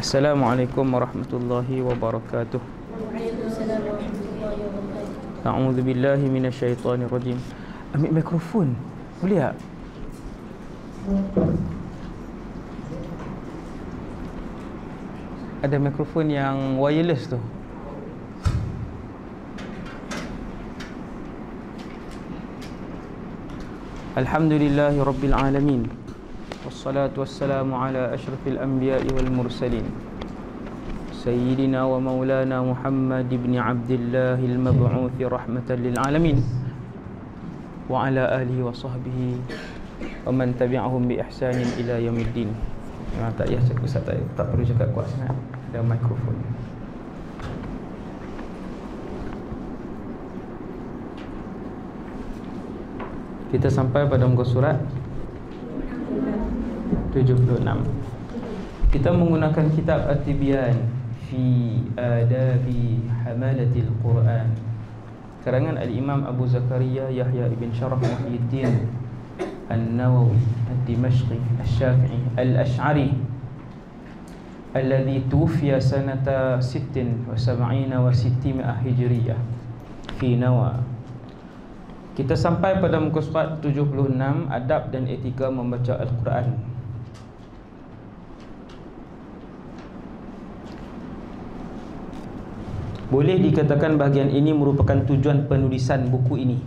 Assalamualaikum warahmatullahi wabarakatuh. Waalaikumsalam warahmatullahi wabarakatuh. A'udzu billahi minasyaitonir rajim. Ambil mikrofon. Boleh tak? Ada mikrofon yang wireless tu. Alhamdulillahi rabbil alamin. Wassalatu wassalamu ala asyrafil anbiya'i wal mursalin Sayyidina wa maulana Muhammad ibn Abdillahil mab'uthi rahmatan lil alamin wa ala alihi wa sahbihi wa man tabi'ahum bi ihsanin ila yaumiddin. Tak payah cakap Ustaz, tak perlu cakap kuat sangat. Ada mikrofon. Kita sampai pada muka surat 76. Kita menggunakan kitab At-Tibyan fi Adabi Hamalatil Quran, karangan Al-Imam Abu Zakaria Yahya ibn Sharaf Muhyiddin An-Nawawi Ad-Dimashqi Asy-Syafi'i Al-Ash'ari alladhi tuwfiya sanata 76 wa 600 Hijriyah fi Nawa. Kita sampai pada muka surat 76, adab dan etika membaca Al-Quran. Boleh dikatakan bahagian ini merupakan tujuan penulisan buku ini.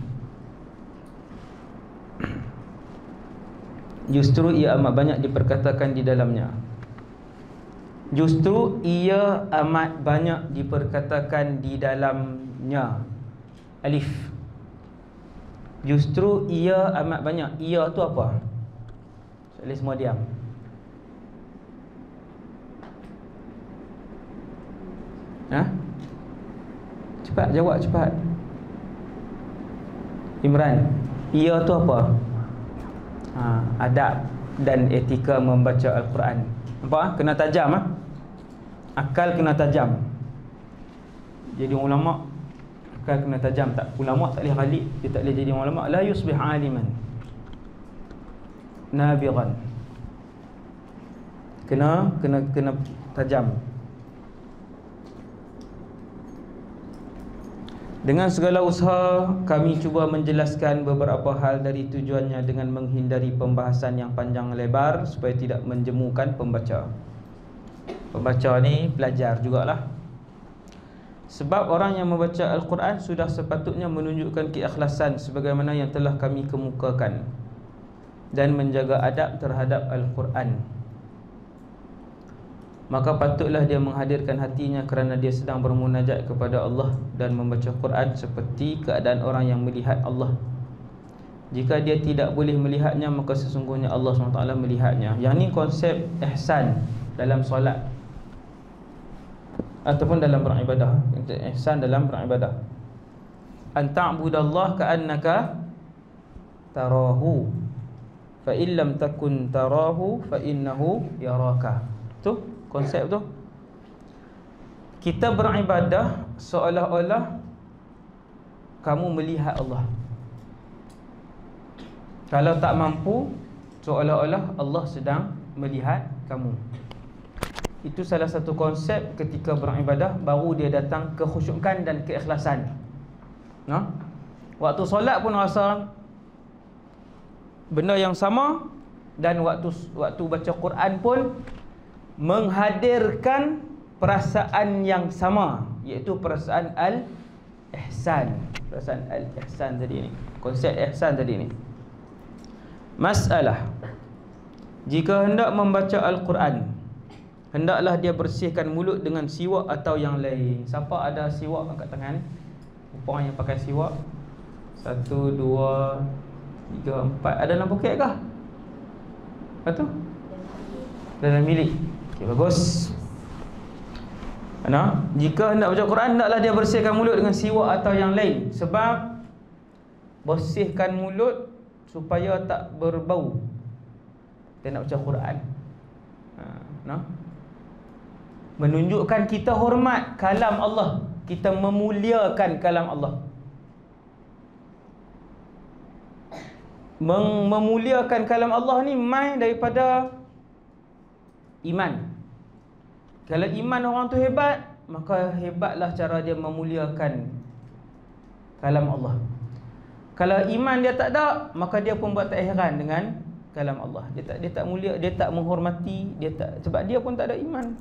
Justru ia amat banyak diperkatakan di dalamnya. Justru ia amat banyak diperkatakan di dalamnya. Alif. Justru ia amat banyak. Ia tu apa? Soalan semua diam. Cepat jawab, cepat. Imran, ia tu apa? Adab dan etika membaca Al-Quran. Nampak? Kena tajam. Akal kena tajam. Jadi ulama' akal kena tajam. Tak, ulama' tak boleh ghalib. Dia tak boleh jadi ulama'. La yusbih aliman nabighan. Kena tajam. Dengan segala usaha kami cuba menjelaskan beberapa hal dari tujuannya dengan menghindari pembahasan yang panjang lebar supaya tidak menjemukan pembaca. Pembaca ni pelajar jugalah. Sebab orang yang membaca Al-Quran sudah sepatutnya menunjukkan keikhlasan sebagaimana yang telah kami kemukakan dan menjaga adab terhadap Al-Quran. Maka patutlah dia menghadirkan hatinya kerana dia sedang bermunajat kepada Allah dan membaca Quran seperti keadaan orang yang melihat Allah. Jika dia tidak boleh melihatnya, maka sesungguhnya Allah SWT melihatnya. Yang ni konsep ihsan dalam solat ataupun dalam beribadah. Ihsan dalam beribadah. An ta'budallah ka'annaka tarahu fa illam takun tarahu fa innahu yaraka. Tu konsep tu. Kita beribadah seolah-olah kamu melihat Allah. Kalau tak mampu, seolah-olah Allah sedang melihat kamu. Itu salah satu konsep ketika beribadah. Baru dia datang kekhusyukan dan keikhlasan. Waktu solat pun rasa benda yang sama. Dan waktu baca Quran pun menghadirkan perasaan yang sama, iaitu perasaan al-ihsan. Perasaan al-ihsan tadi ni, konsep ihsan tadi ni. Masalah, jika hendak membaca Al-Quran, hendaklah dia bersihkan mulut dengan siwak atau yang lain. Siapa ada siwak angkat tangan? Orang yang pakai siwak. 1, 2, 3, 4. Ada dalam poket kah? Apa tu? Dalam bilik. Okay, bagus. Jika hendak baca Quran, hendaklah dia bersihkan mulut dengan siwak atau yang lain. Sebab bersihkan mulut supaya tak berbau. Dia nak baca Quran. Menunjukkan kita hormat kalam Allah. Kita memuliakan kalam Allah. Memuliakan kalam Allah ni mai daripada iman. Kalau iman orang tu hebat, maka hebatlah cara dia memuliakan kalam Allah. Kalau iman dia tak ada, maka dia pun buat tak heran dengan kalam Allah. Dia tak mulia, dia tak menghormati, dia tak, sebab dia pun tak ada iman.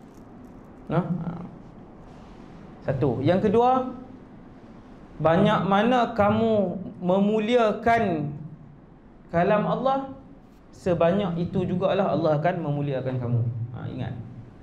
Satu. Yang kedua, banyak mana kamu memuliakan kalam Allah, sebanyak itu jugalah Allah akan memuliakan kamu. Ingat.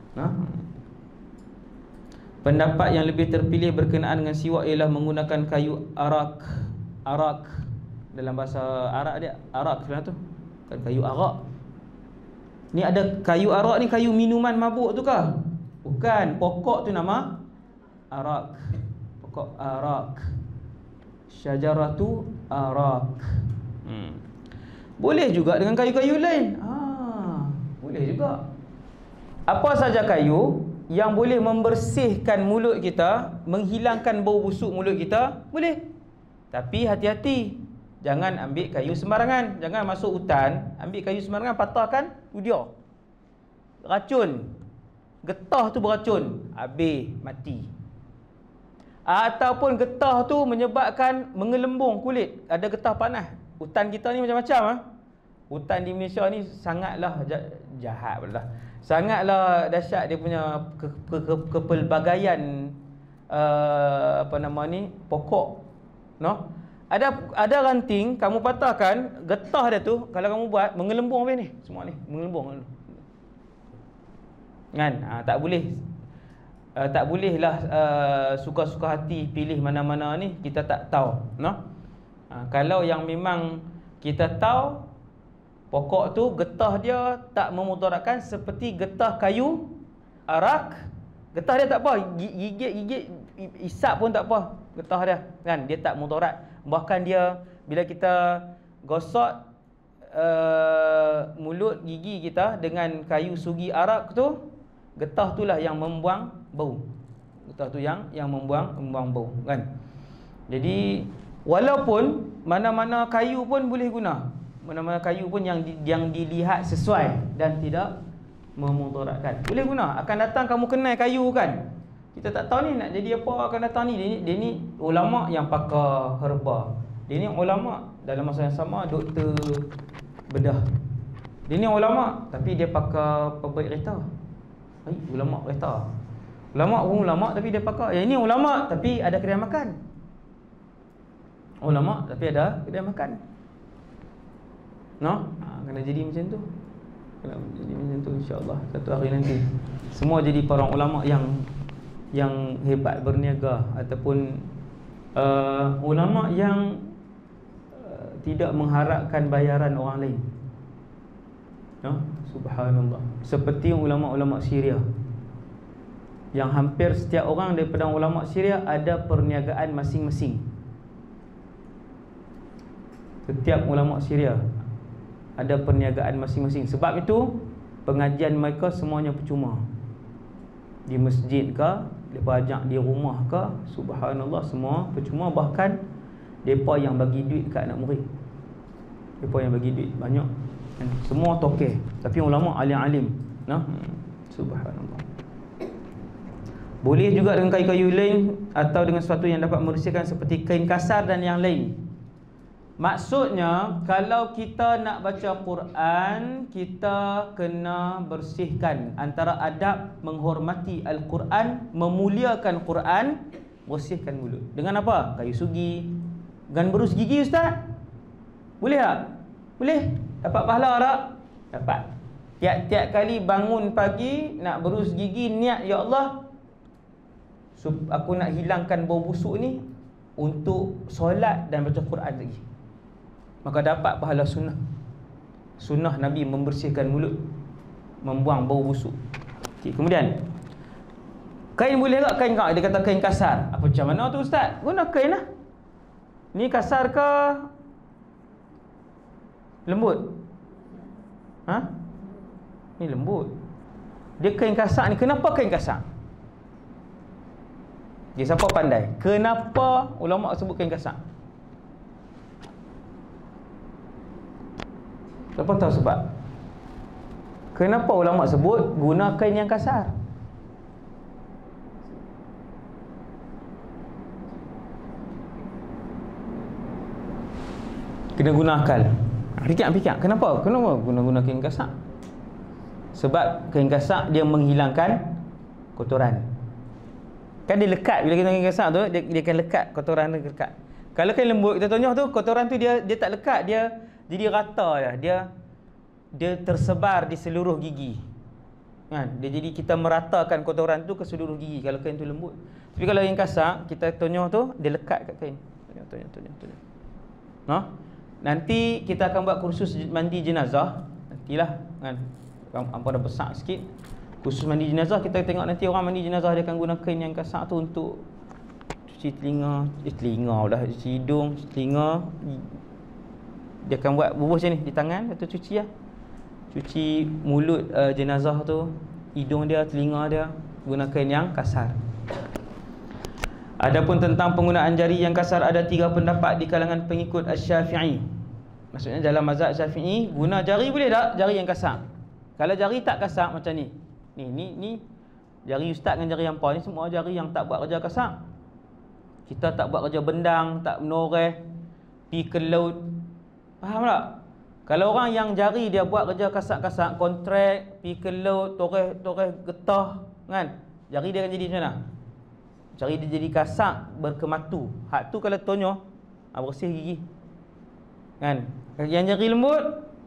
Pendapat yang lebih terpilih berkenaan dengan siwak ialah menggunakan kayu arak. Arak dalam bahasa Arab dia arak sebenarnya tu, kan kayu arak. Ni ada kayu arak ni kayu minuman mabuk tu kah? Bukan, pokok tu nama arak. Pokok arak. Syajaratu arak. Boleh juga dengan kayu-kayu lain. Boleh juga. Apa saja kayu yang boleh membersihkan mulut kita, menghilangkan bau busuk mulut kita, boleh. Tapi hati-hati, jangan ambil kayu sembarangan. Jangan masuk hutan, ambil kayu sembarangan, patahkan, dia racun. Getah tu beracun, habis, mati. Ataupun getah tu menyebabkan mengelembung kulit. Ada getah panas. Hutan kita ni macam-macam. Hutan di Malaysia ni sangatlah jahat pula. Sangatlah dahsyat dia punya kepelbagaian pokok. Ada ranting kamu patahkan, getah dia tu kalau kamu buat mengelembung habis ni. Semua ni mengelembung. Kan? Tak boleh. Tak bolehlah suka-suka hati pilih mana-mana ni, kita tak tahu. Kalau yang memang kita tahu pokok tu getah dia tak memudaratkan, seperti getah kayu arak, getah dia tak apa, gigit isap pun tak apa getah dia, kan, dia tak mudarat. Bahkan dia bila kita gosok mulut gigi kita dengan kayu sugi arak tu, getah itulah yang membuang bau. Getah tu yang membuang bau, kan. Jadi walaupun mana-mana kayu pun boleh guna. Mana-mana kayu pun yang dilihat sesuai dan tidak memudaratkan, boleh guna. Akan datang kamu kenal kayu kan, kita tak tahu ni nak jadi apa akan datang ni. Dia ni ulama yang pakar herba. Dia ni ulama dalam masa yang sama doktor bedah. Dia ni ulama tapi dia pakar pembaik kereta. Ulama kereta. Ulama tapi dia pakar. Yang ini ulama tapi ada kedai makan. Ulama tapi ada kedai makan. Kena jadi macam tu. Kena jadi macam tu, insya-Allah satu hari nanti semua jadi para ulama yang hebat berniaga, ataupun ulama yang tidak mengharapkan bayaran orang lain. Subhanallah. Seperti ulama-ulama Syria, yang hampir setiap orang daripada ulama Syria ada perniagaan masing-masing. Setiap ulama Syria ada perniagaan masing-masing. Sebab itu pengajian mereka semuanya percuma. Di masjid ke, mereka ajak di rumah ke, subhanallah, semua percuma. Bahkan mereka yang bagi duit kat anak murid, mereka yang bagi duit banyak. Semua tokeh, tapi ulama alim-alim. Subhanallah. Boleh juga dengan kayu-kayu lain atau dengan sesuatu yang dapat membersihkan seperti kain kasar dan yang lain. Maksudnya, kalau kita nak baca Quran, kita kena bersihkan. Antara adab menghormati Al-Quran, memuliakan Quran, bersihkan mulut. Dengan apa? Kayu sugi. Dengan berus gigi, Ustaz? Boleh tak? Boleh. Dapat pahala tak? Dapat. Tiap-tiap kali bangun pagi nak berus gigi, niat, ya Allah, aku nak hilangkan bau busuk ni untuk solat dan baca Quran lagi. Maka dapat pahala sunnah. Sunnah Nabi membersihkan mulut, membuang bau busuk. Kemudian kain boleh tak? Kain tak? Dia kata kain kasar. Apa macam mana tu, Ustaz? Guna kain lah. Ni kasar ke lembut? Ni lembut. Dia kain kasar ni. Kenapa kain kasar? Siapa pandai? Kenapa ulama sebut kain kasar? Siapa tahu sebab? Kenapa ulama sebut guna kain yang kasar? Kena guna akal. Fikir. Kenapa guna kain kasak? Sebab kain kasak dia menghilangkan kotoran. Kan dia lekat, bila kita kain kasak tu dia akan lekat, kotoran dia lekat. Kalau kain lembut kita tonyoh tu, kotoran tu dia tak lekat, dia jadi rata je. Dia tersebar di seluruh gigi. Kan? Dia jadi kita meratakan kotoran tu ke seluruh gigi kalau kain tu lembut. Tapi kalau kain kasak, kita tonyoh tu dia lekat kat kain. Tonyoh. Nanti kita akan buat kursus mandi jenazah. Nantilah kan. Hampa dah besar sikit. Kursus mandi jenazah, kita tengok nanti orang mandi jenazah dia akan guna kain yang kasak tu untuk cuci telinga dah, cuci hidung, cuci telinga. Dia akan buat bubuh macam ni di tangan, lepas tu cuci lah. Cuci mulut jenazah tu, hidung dia, telinga dia, guna kain yang kasar. Adapun tentang penggunaan jari yang kasar, ada 3 pendapat di kalangan pengikut Asy-Syafi'i. Maksudnya dalam mazhab Syafi'i, guna jari boleh tak? Jari yang kasar. Kalau jari tak kasar macam ni. Ni jari ustaz dengan jari hampa ni semua jari yang tak buat kerja kasar. Kita tak buat kerja bendang, tak menoreh, pi ke laut. Faham tak? Kalau orang yang jari dia buat kerja kasar-kasar, kontrak, pi ke laut, toreh getah kan? Jari dia akan jadi macam mana? Jari dia jadi kasar, berkematu. Hak tu kalau tonyoh, bersih gigi. Kan? Yang jari lembut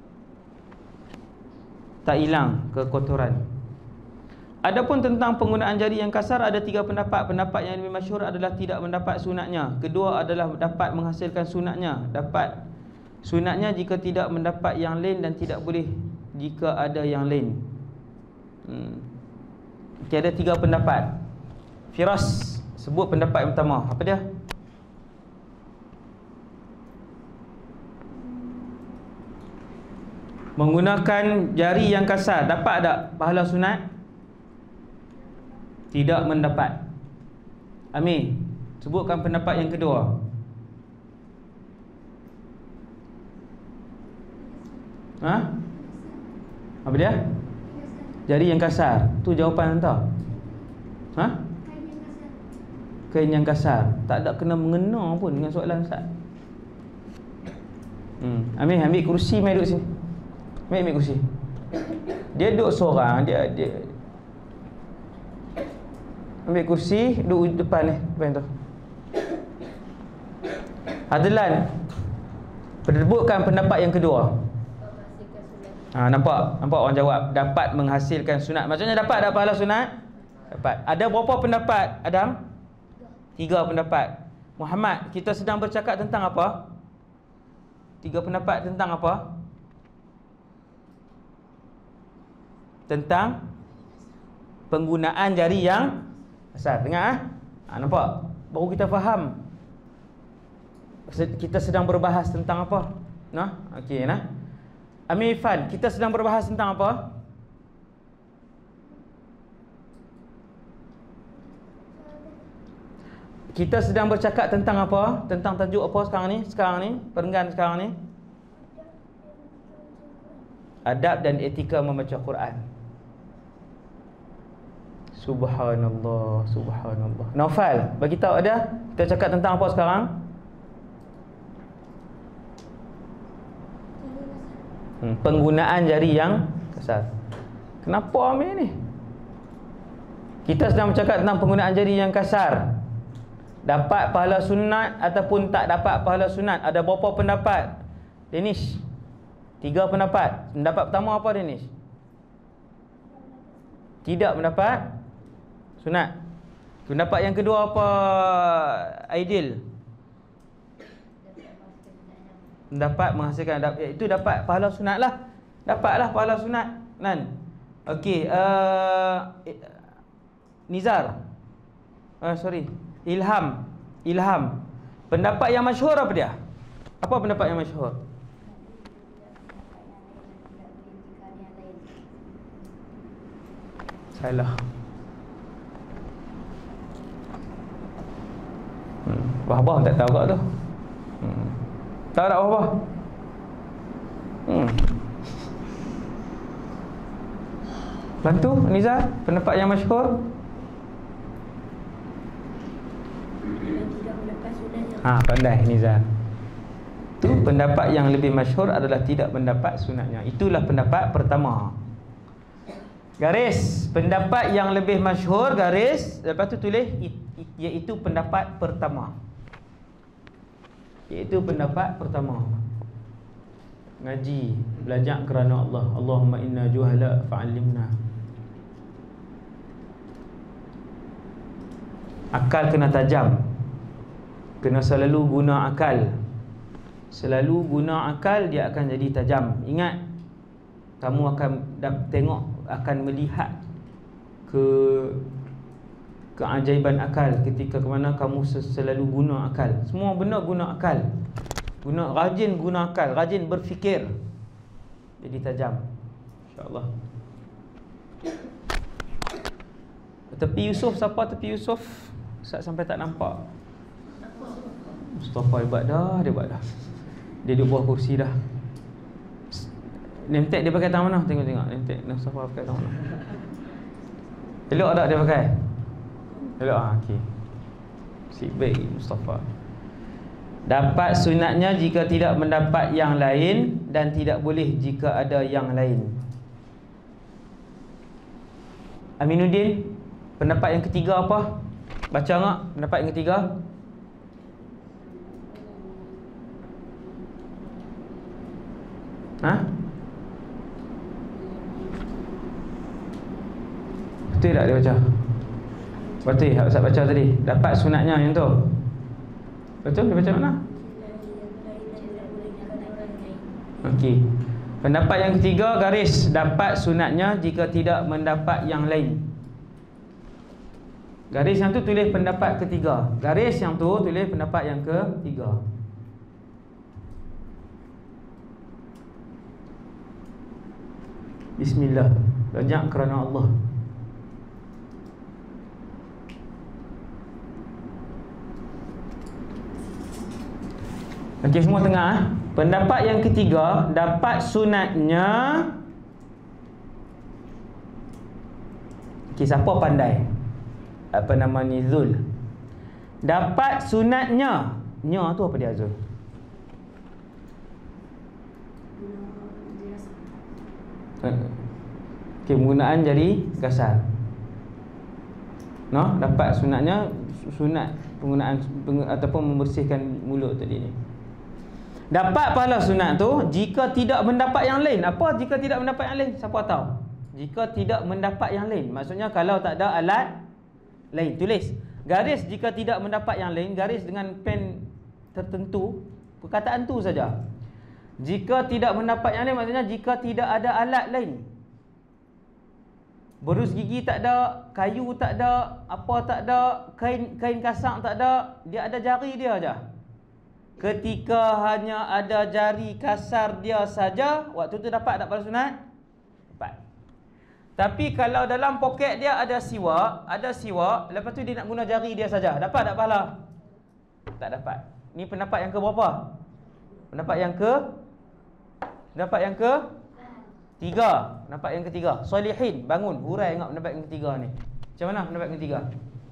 tak hilang kekotoran. Adapun tentang penggunaan jari yang kasar, ada 3 pendapat. Pendapat yang lebih masyhur adalah tidak mendapat sunatnya. Kedua adalah dapat menghasilkan sunatnya. Dapat sunatnya jika tidak mendapat yang lain, dan tidak boleh jika ada yang lain. Okay, ada 3 pendapat. Firas sebut pendapat yang pertama. Apa dia? Menggunakan jari yang kasar dapat tak pahala sunat? Tidak mendapat. Amir, sebutkan pendapat yang kedua. Apa dia? Jari yang kasar. Tu jawapan entah. Kain yang kasar. Tak ada kena mengena pun dengan soalan Ustaz. Amir, ambil kerusi, mai duduk sini. Ambil kerusi. Dia duduk seorang, dia ambil kursi, duduk depan ni, depan tu. Adlan, sebutkan pendapat yang kedua. Nampak orang jawab dapat menghasilkan sunat. Maksudnya dapat tak pahala sunat? Dapat. Ada berapa pendapat, Adam? 3 pendapat. Muhammad, kita sedang bercakap tentang apa? 3 pendapat tentang apa? Tentang penggunaan jari yang kasar. Dengar nampak? Baru kita faham. Kita sedang berbahas tentang apa? Okey Amir Irfan, kita sedang berbahas tentang apa? Kita sedang bercakap tentang apa? Tentang tajuk apa sekarang ni? Perenggan sekarang ni? Adab dan etika membaca Quran. Subhanallah. Naufal, bagi tahu ada. Kita cakap tentang apa sekarang? Penggunaan jari yang kasar. Kenapa Amir ni? Kita sedang bercakap tentang penggunaan jari yang kasar. Dapat pahala sunat ataupun tak dapat pahala sunat. Ada berapa pendapat? Danish, 3 pendapat. Pendapat pertama apa Danish? Tidak mendapat sunat. Pendapat yang kedua apa Aidil? Dapat menghasilkan, itu dapat pahala sunat lah. Dapatlah pahala sunat kan? Okey, Nizar, Ilham. Pendapat yang masyhur apa dia? Apa pendapat yang masyhur? Salah. Wahbah tak tahu kat tu. Tahu tak Wahbah? Bantu Nizar, pendapat yang masyhur. Pandai Nizar. Tu pendapat yang lebih masyhur adalah tidak mendapat sunatnya. Itulah pendapat pertama. Garis pendapat yang lebih masyhur, garis, lepas tu tulis iaitu pendapat pertama. Iaitu pendapat pertama. Ngaji, belajar kerana Allah. Allahumma inna juhala fa'allimna. Akal kena tajam. Kena selalu guna akal. Selalu guna akal, dia akan jadi tajam. Ingat, kamu akan tengok, akan melihat keajaiban akal ketika ke mana kamu selalu guna akal. Semua benda guna akal. Rajin guna akal, rajin berfikir. Jadi tajam, insya-Allah. Tepi Yusuf, siapa tepi Yusuf? Ustaz sampai tak nampak. Mustafa hebat dah, dia buat dah. Dia duduk bawah kursi dah. Name tag dia pakai tangan mana? Tengok-tengok name tag Mustafa pakai tangan mana. Elok tak dia pakai? Elok ah, okey. Si baik Mustafa. Dapat sunatnya jika tidak mendapat yang lain, dan tidak boleh jika ada yang lain. Aminuddin, pendapat yang ketiga apa? Baca enggak pendapat yang ketiga? Ha? Betul tak dia baca? Betul, Ustaz baca tadi. Dapat sunatnya yang tu. Betul dia baca mana? Okey. Pendapat yang ketiga, garis, dapat sunatnya jika tidak mendapat yang lain. Garis yang tu tulis pendapat ketiga. Garis yang tu tulis pendapat yang ketiga. Bismillah. Banyak kerana Allah. Okey, semua tengah. Pendapat yang ketiga, dapat sunatnya. Okey, siapa pandai? Apa nama ni, Zul? Dapat sunatnya. Nya tu apa dia, Zul? Okey, penggunaan jadi kasar. No, dapat sunatnya, sunat penggunaan ataupun membersihkan mulut tadi ni. Dapat pahala sunat tu jika tidak mendapat yang lain. Apa jika tidak mendapat yang lain? Siapa tahu? Jika tidak mendapat yang lain, maksudnya kalau tak ada alat lain. Tulis garis jika tidak mendapat yang lain, garis dengan pen tertentu, perkataan tu saja. Jika tidak mendapat yang lain, maksudnya jika tidak ada alat lain. Berus gigi tak ada, kayu tak ada, apa tak ada, kain kasang tak ada, dia ada jari dia aja. Ketika hanya ada jari kasar dia saja, waktu tu dapat tak pada sunat? Dapat. Tapi kalau dalam poket dia ada siwak, lepas tu dia nak guna jari dia saja, dapat tak pahala? Tak dapat. Ni pendapat yang ke berapa? Pendapat yang ke tiga. Pendapat yang ketiga. Solihin, bangun, hurai tengok pendapat yang ketiga ni. Macam mana pendapat yang ketiga?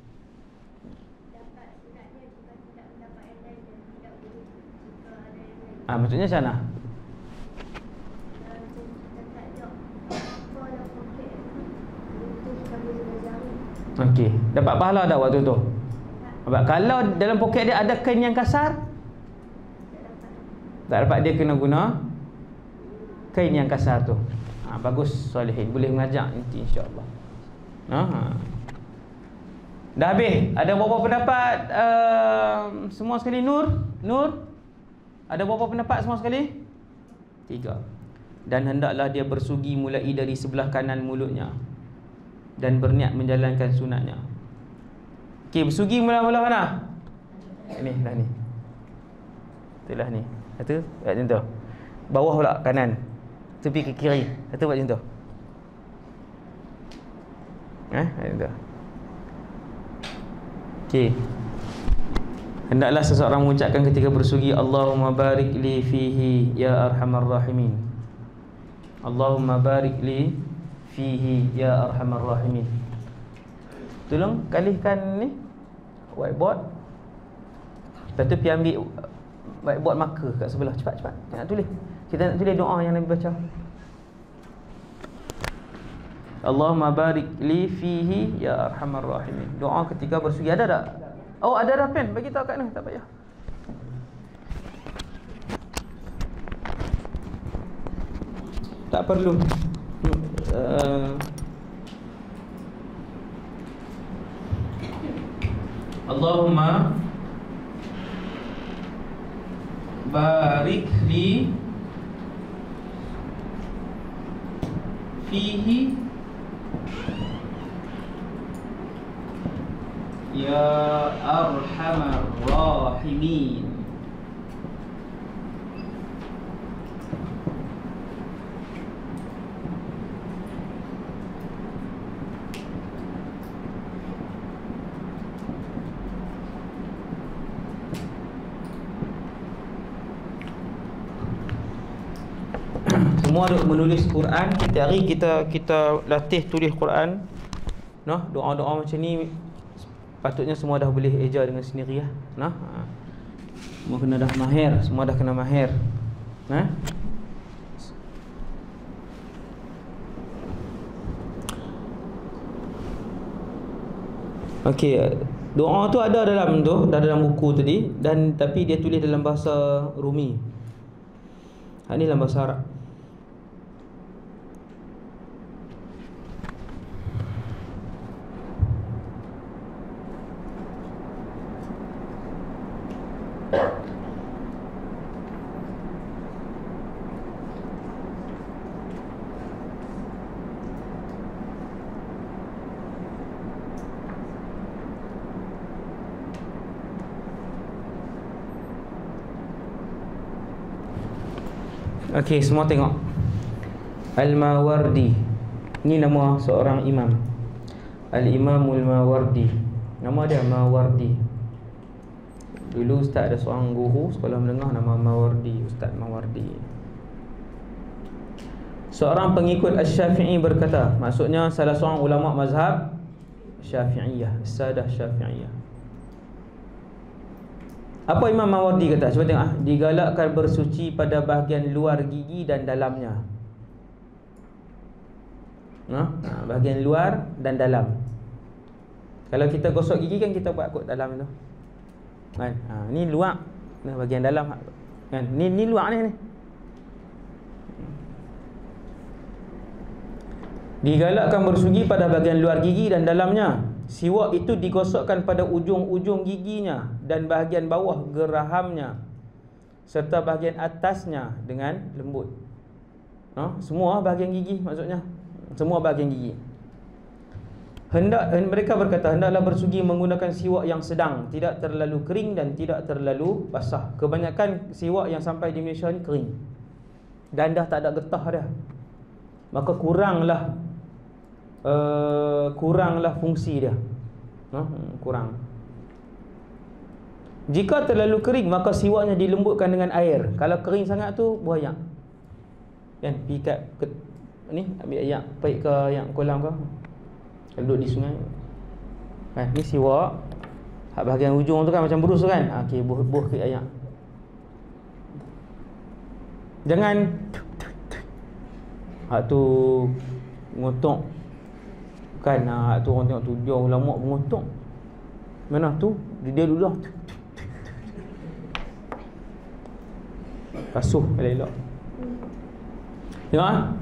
Dapat sunatnya jika tidak mendapat yang lain, dan tidak boleh jika ada yang lain. Maksudnya macam mana? Okey, dapat pahala tak waktu tu? Sebab kalau dalam poket dia ada kain yang kasar, tak dapat, dia kena guna kain yang kasar tu. Bagus, solehin. Boleh mengajak nanti insya-Allah. Dah habis. Ada berapa pendapat semua sekali? Nur? Ada berapa pendapat semua sekali? 3. Dan hendaklah dia bersugi mulai dari sebelah kanan mulutnya dan berniat menjalankan sunatnya. Okey, bersugi mula-mula mana? Ni, dah ni. Itulah ni. Satu, buat macam tu. Bawah pula kanan. Tepi ke kiri. Satu buat macam tu. Macam tu. Okey. Hendaklah seseorang mengucapkan ketika bersugi, Allahumma barik li fihi ya arhamar rahimin. Allahumma barik li fihi ya arhamar rahimin. Tolong kalihkan ni whiteboard. Lepas tu pergi ambil Baik, buat marker kat sebelah. Cepat. Nak tulis. Kita nak tulis doa yang Nabi baca. Allahumma barik li fihi ya arhamar rahimin. Doa ketika bersujud. Ada tak? Oh, ada dah pen. Bagi tahu kat ni, tak payah. Tak perlu. Allahumma barik li fihi ya arhamar rahimin. Semua duk menulis Quran. Setiap hari kita latih tulis Quran. Noh, doa-doa macam ni patutnya semua dah boleh eja dengan sendiri lah. Nah. Semua kena dah mahir, semua dah kena mahir. Nah. Okey, doa tu ada dalam tu, dah dalam buku tadi, dan tapi dia tulis dalam bahasa Rumi. Ini dalam bahasa Arab. Okey, semua tengok. Al-Mawardi. Ini nama seorang imam. Al-Imamul Mawardi. Nama dia Mawardi. Dulu ustaz ada seorang guru sekolah menengah nama Mawardi, Ustaz Mawardi. Seorang pengikut Asy-Syafi'i berkata, maksudnya salah seorang ulama mazhab Syafi'iyah, Sadah Syafi'iyah. Apa Imam Mawardi kata? Cuba tengok. Digalakkan bersuci pada bahagian luar gigi dan dalamnya. Bahagian luar dan dalam. Kalau kita gosok gigi kan kita buat kot dalam tu kan? Ni luar, ni bahagian dalam kan? Ni luar ni. Digalakkan bersuci pada bahagian luar gigi dan dalamnya. Siwak itu digosokkan pada ujung-ujung giginya dan bahagian bawah gerahamnya serta bahagian atasnya dengan lembut. Semua bahagian gigi maksudnya. Semua bahagian gigi. Mereka berkata, hendaklah bersuci menggunakan siwak yang sedang, tidak terlalu kering dan tidak terlalu basah. Kebanyakan siwak yang sampai di Malaysia ni kering dan dah tak ada getah dah. Maka kuranglah fungsi dia. Kurang. Jika terlalu kering, maka siwaknya dilembutkan dengan air. Kalau kering sangat tu buayak kan, pergi kat ni ambil ayak, baik ke yang kolam ke, kalau duduk di sungai kan, ni siwak hak bahagian ujung tu kan macam berus tu kan. Okey, buh ke ayak. Jangan hak tu ngotok kan. Hak tu orang tengok tu dia ulama mengotok. Mana tu dia dulu dah basuh elok. Ya.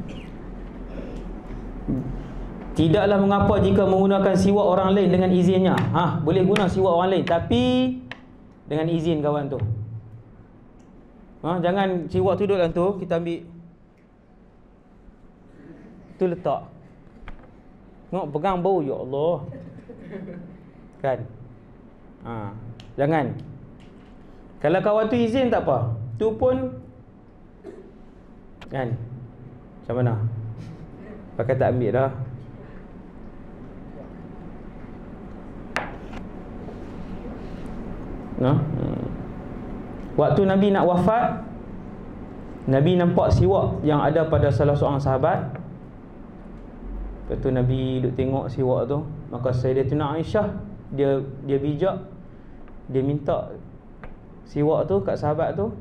Tidaklah mengapa jika menggunakan siwak orang lain dengan izinnya. Boleh guna siwak orang lain tapi dengan izin kawan tu. Jangan siwak tu duduk dalam tu, kita ambil tu letak. Tengok pegang bau, ya Allah. Kan? Jangan. Kalau kawan tu izin tak apa. Tu pun kan. Macam mana? Pakai tak ambil dah. Waktu Nabi nak wafat, Nabi nampak siwak yang ada pada salah seorang sahabat. Lepas tu Nabi duk tengok siwak tu, maka Sayyidatina Aisyah dia bijak, dia minta siwak tu kat sahabat tu?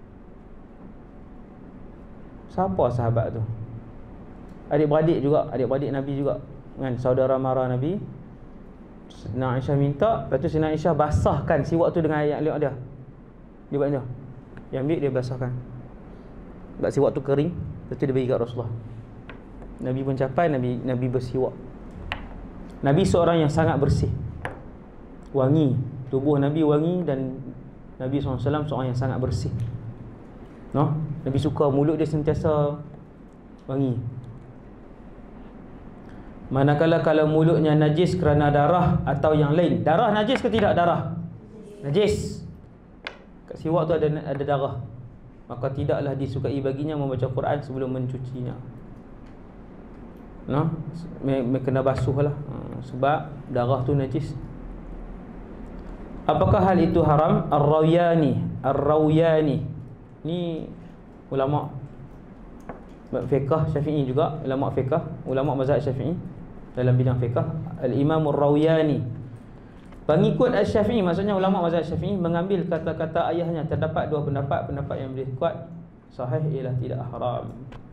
Siapa sahabat tu? Adik-beradik juga, adik-beradik Nabi juga, kan, saudara mara Nabi. Sina Aisyah minta, lepas tu Sina Aisyah basahkan siwak tu dengan air liur dia. Dia buat macam, dia ambil, dia basahkan. Sebab siwak tu kering, lepas tu dia bagi kat Rasulullah. Nabi pun capai, Nabi bersiwak. Nabi seorang yang sangat bersih, wangi, tubuh Nabi wangi, dan Nabi SAW seorang yang sangat bersih. No? Nabi suka mulut dia sentiasa wangi. Manakala kalau mulutnya najis kerana darah atau yang lain. Darah najis ke tidak darah? Najis. Kat siwak tu ada darah, maka tidaklah disukai baginya membaca Quran sebelum mencucinya. No? Kena basuh lah, sebab darah tu najis. Apakah hal itu haram? Ar-Rawiyani ni ulama fiqh Syafi'i juga, ulama fiqh, ulama mazhab Syafi'i dalam bidang fiqh. Al-Imam Ar-Rawiyani, pengikut Asy-Syafi'i, maksudnya ulama mazhab Syafi'i, mengambil kata-kata ayahnya. Terdapat dua pendapat. Pendapat yang lebih kuat, sahih, ialah tidak haram.